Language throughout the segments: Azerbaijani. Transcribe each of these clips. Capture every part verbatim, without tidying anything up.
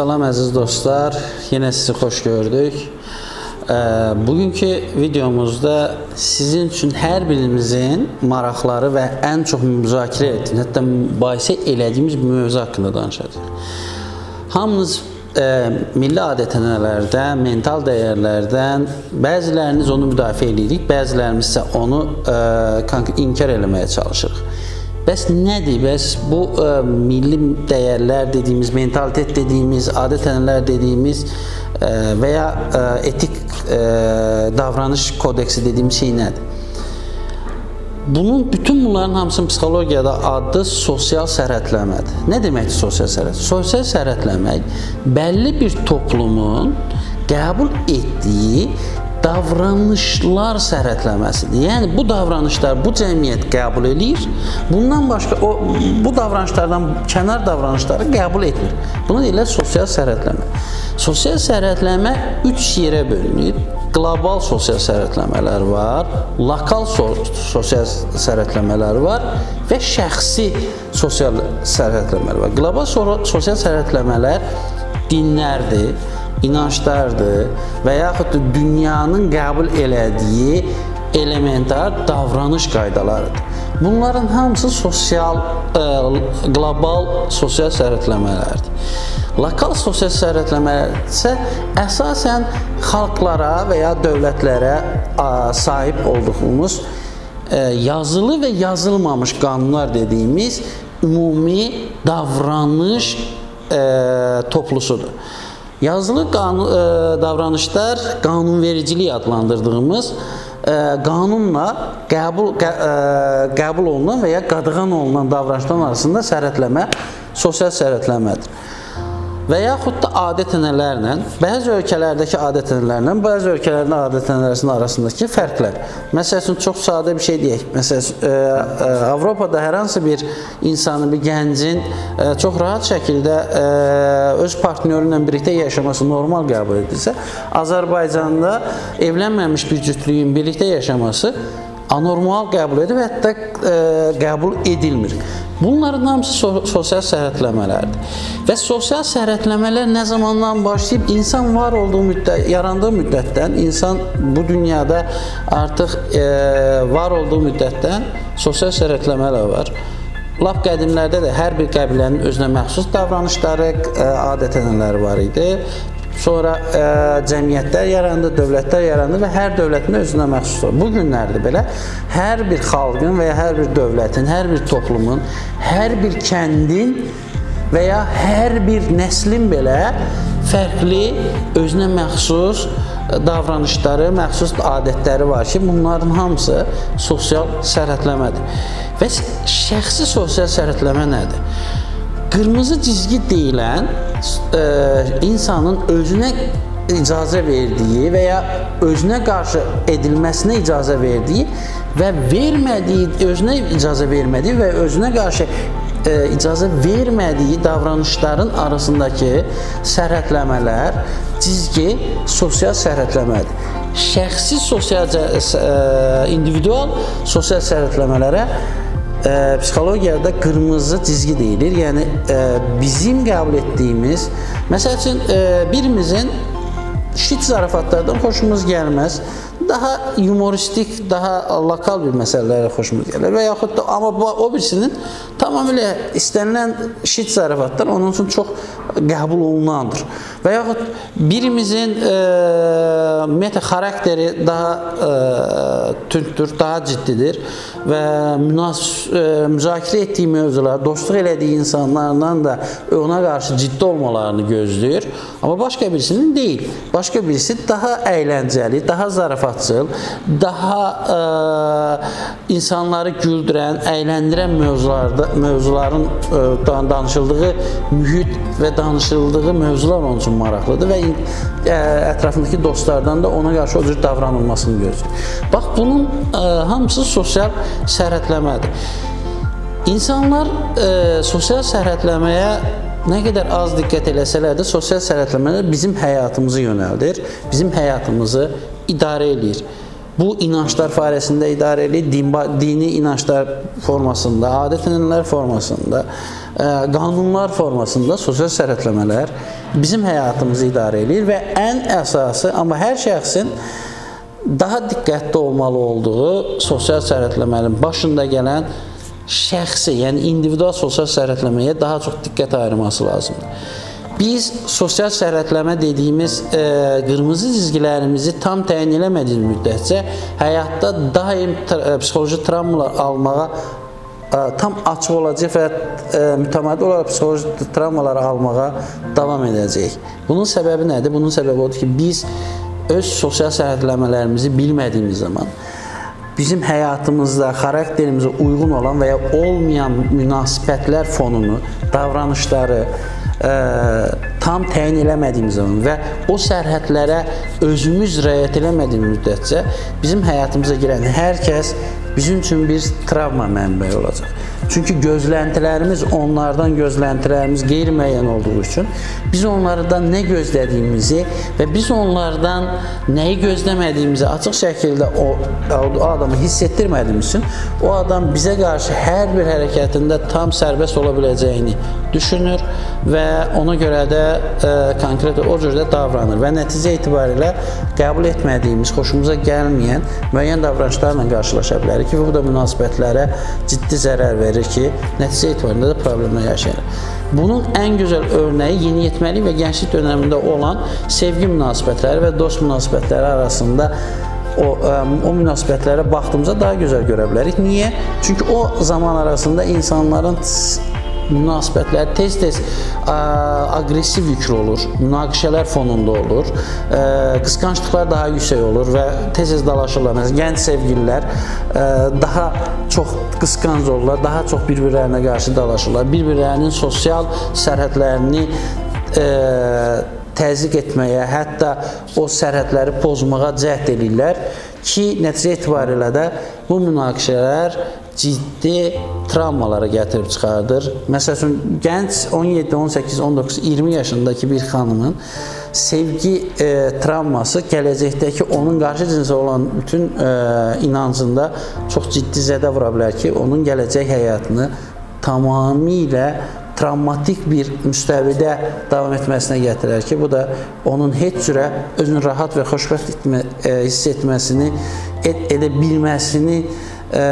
Salam əziz dostlar, yenə sizi xoş gördük. Bugünkü videomuzda sizin üçün hər birimizin maraqları və ən çox müzakirə etdiyimiz, hətta mübahisə elədiyimiz bir mövzu haqqında danışacağıq. Hamınız e, milli adət-ənənələrdən, mental dəyərlərdən bəziləriniz onu müdafiə edirik, bəzilərimiz isə onu e, inkar eləməyə çalışırıq. Bəs nədir? Bəs bu e, milli dəyərlər dediyimiz, mentalitet dediyimiz, adət-ənənələr dediyimiz e, və ya e, etik e, davranış kodeksi dediyimiz şey nədir? Bunun, bütün bunların hamısının psixologiyada adı sosial sərhədləmədir. Nə deməkdir sosial sərhədləmə? Sosial sərhədləmək bəlli bir toplumun qəbul etdiyi davranışlar sərhədləməsidir. Yəni, bu davranışlar bu cəmiyyət qəbul edir. Bundan başqa, o, bu davranışlardan kənar davranışları qəbul etmir. Bunu deyirlər sosial sərhədləmə. Sosial sərhədləmə üç yerə bölünür. Qlobal sosial sərhədləmələr var, lokal sosial sərhədləmələr var və şəxsi sosial sərhədləmələr var. Qlobal sosial sərhədləmələr dinlərdir, inanclardır və yaxud da dünyanın qəbul elədiyi elementar davranış qaydalarıdır. Bunların hamısı sosial, e, qlobal sosial sərhədləmələrdir. Lokal sosial sərhədləmələr isə əsasən xalqlara və ya dövlətlərə a, sahib olduğumuz e, yazılı və yazılmamış qanunlar dediyimiz ümumi davranış e, toplusudur. Yazılı qanun, e, davranışlar qanunvericilik adlandırdığımız e, qanunla qəbul, qə, e, qəbul olunan və ya qadağan olunan davranışların arasında sərhədləmə sosial sərhədləmədir. Və yaxud da adət-ənənələrlə, bəzi ölkələrdəki adət-ənənələrlə, bəzi ölkələrin adət-ənənələrinin arasındakı fərqlər. Məsəl üçün, çox sadə bir şey deyək. Məsəl üçün, e, e, Avropada hər hansı bir insanın, bir gəncin e, çox rahat şəkildə e, öz partnörü ilə birlikdə yaşaması normal qəbul edilsə, Azərbaycanda evlənməmiş bir cütlüyün birlikdə yaşaması anormal qəbul edilir və hətta e, qəbul edilmir. Bunların hamısı so sosial sərhədləmələrdir. Və sosial sərhədləmələr nə zamandan başlayıb? İnsan var olduğu müddət, yarandığı müddətdən, insan bu dünyada artıq e, var olduğu müddətdən sosial sərhədləmələr var. Lap qədimlərdə də hər bir qəbilənin özünə məxsus davranışları, e, adət-ənənələri var idi. Sonra e, cəmiyyətlər yarandı, dövlətlər yarandı və hər dövlətin özünə məxsusdur. Bu günlərdə belə hər bir xalqın və ya hər bir dövlətin, hər bir toplumun, hər bir kəndin və ya hər bir nəslin belə fərqli, özünə məxsus davranışları, məxsus adətləri var ki, bunların hamısı sosial sərhədləmədir. Və şəxsi sosial sərhədləmə nədir? Qırmızı cizgi deyilən e, insanın özünə icazə verdiyi və ya özünə qarşı edilməsinə icazə verdiyi və vermədiyi, özünə icazə vermədiyi və özünə qarşı e, icazə vermədiyi davranışların arasındakı sərhədləmələr, cizgi sosial sərhədləmədir. Şəxsi sosial, e, individual sosial sərhədləmələrə E, psixologiyada qırmızı cizgi deyilir. Yəni e, bizim qəbul etdiyimiz, məsəl üçün e, birimizin şit zarafatlardan xoşumuz gəlməz, daha humoristik, daha lokal bir məsələlərə xoşumuz gəlir və yaxud da, amma o birisinin tamamilə istənilən şit zarafatlar onun üçün çox qəbul olunandır. Və yaxud birimizin e, ümumiyyətlə xarakteri daha e, tündür, daha ciddidir və münas e, müzakirə etdiyi mövzular, dostluq elədiyi insanlardan da ona qarşı ciddi olmalarını gözləyir. Amma başqa birisinin deyil. Başqa birisi daha əyləncəli, daha zarafatçıl, daha e, insanları güldürən, əyləndirən mövzularda, mövzuların e, danışıldığı mühit və danışıldığı mövzular onun üçün maraqlıdır və ə, ətrafındakı dostlardan da ona qarşı o cür davranılmasını gözləyir. Bax, bunun ə, hamısı sosial sərhədləmədir. İnsanlar ə, sosial sərhədləməyə nə qədər az diqqət eləsələr də, sosial sərhədləmələr bizim həyatımızı yönəldir, bizim həyatımızı idarə edir. bu inanclar faresində idarə edir, din, dini inanclar formasında, adət-ənənələr formasında, ə, qanunlar formasında sosial sərhədləmələr bizim həyatımızı idarə edir və ən əsası, amma hər şəxsin daha diqqətli olmalı olduğu sosial sərhədləmənin başında gələn şəxsi, yəni individual sosial sərhədləməyə daha çox diqqət ayırması lazımdır. Biz sosial sərhədləmə dediyimiz e, qırmızı cizgilərimizi tam təyin eləmədiyimiz müddətcə həyatda daim tra psixoloji travmalar almağa e, tam açıq olacaq və e, mütəmadi olaraq psixoloji travmaları almağa davam edəcək. Bunun səbəbi nədir? Bunun səbəbi odur ki, biz öz sosial sərhədləmələrimizi bilmədiyimiz zaman bizim həyatımızda, xarakterimizə uyğun olan və ya olmayan münasibətlər fonunu, davranışları ə, tam təyin eləmədiyimiz zaman və o sərhədlərə özümüz riayət eləmədiyimiz müddətcə bizim həyatımıza girən hər kəs bizim üçün bir travma mənbəyi olacaq. Çünki gözləntilərimiz, onlardan gözləntilərimiz qeyri-müəyyən olduğu üçün biz onlardan nə gözlədiyimizi və biz onlardan nəyi gözləmədiyimizi açıq şəkildə o, o adamı hiss etdirmədiyimiz üçün o adam bizə qarşı hər bir hərəkətində tam sərbəst ola biləcəyini düşünür və ona görə də e, konkret o cürdə davranır və nəticə etibarilə qəbul etmədiyimiz, xoşumuza gəlməyən müəyyən davranışlarla qarşılaşa bilərik ki, bu da münasibətlərə ciddi zərər verir ki, nəticə etibarında da problemlər yaşayır. Bunun ən gözəl örnəyi yeniyetməlik və gənclik dönəmində olan sevgi münasibətləri və dost münasibətləri arasında o, o münasibətlərə baxdığımızda daha gözəl görə bilərik. Niyə? Çünki o zaman arasında insanların münasibətlər tez-tez aqressiv yüklü olur, münaqişələr fonunda olur, ə, qısqanclıqlar daha yüksək olur və tez-tez dalaşırlar. Məsələn, gənc sevgililər ə, daha çox qısqanc olurlar, daha çox bir-birlərinə qarşı dalaşırlar, bir-birlərinin sosial sərhədlərini ə, təzyiq etməyə, hətta o sərhədləri pozmağa cəhd edirlər ki, nəticə etibarilə də bu münaqişələr ciddi travmalara gətirib çıxardır. Məsəl üçün, gənc on yeddi, on səkkiz, on doqquz, iyirmi yaşındakı bir xanımın sevgi e, travması gələcəkdəki onun qarşı cinsə olan bütün e, inancında çox ciddi zədə vura bilər ki, onun gələcək həyatını tamamilə travmatik bir müstəvidə davam etməsinə gətirər ki, bu da onun heç cürə özünü rahat və xoşbəxt etmə, e, hiss etməsini, et, edə bilməsini e,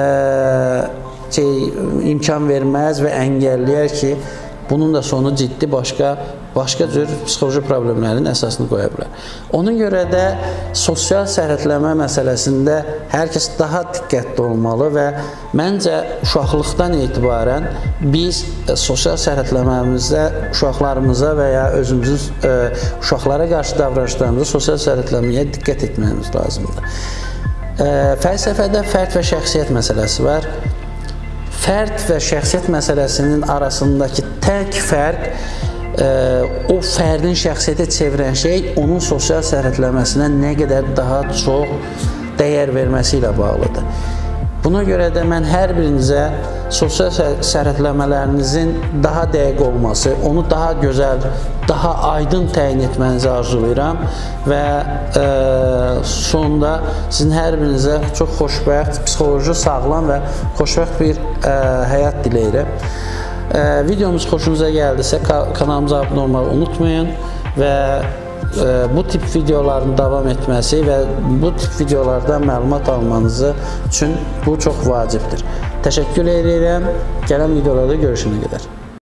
şey, imkan verməz və əngəlləyər ki, bunun da sonu ciddi başqa başqa cür psixoloji problemlərin əsasını qoya bilər. Ona görə də sosial sərhədləmə məsələsində hər kəs daha diqqətli olmalı və məncə uşaqlıqdan etibarən biz sosial sərhədləməmizdə uşaqlarımıza və ya özümüzün ə, uşaqlara qarşı davranışlarımızda sosial sərhədləməyə diqqət etməyimiz lazımdır. Ə, fəlsəfədə fərd və şəxsiyyət məsələsi var. Fərd və şəxsiyyət məsələsinin arasındakı tək fərq ə, o fərdin şəxsiyyətə çevirən şey onun sosial sərhədləməsinə nə qədər daha çox dəyər verməsi ilə bağlıdır. Buna görə də mən hər birinizə sosial sərhədləmələrinizin daha dəqiq olması, onu daha gözəl, daha aydın təyin etmənizi arzulayıram və e, sonda sizin hər birinizə çox xoşbəxt, psixoloji sağlam və xoşbəxt bir e, həyat diləyirəm. E, videomuz xoşunuza gəldisə kanalımıza abunə olmağı unutmayın və bu tip videoların davam etməsi və bu tip videolardan məlumat almanızı üçün bu çox vacibdir. Təşəkkür edirəm. Gələn videolarda görüşənə qədər.